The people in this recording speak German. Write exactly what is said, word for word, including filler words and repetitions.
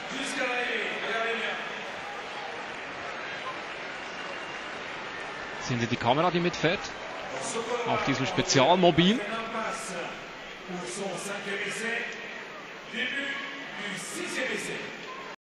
Sehen Sie die Kamera, die mitfährt? Auf diesem Spezialmobil. Pour son cinquième essai, début du sixième essai.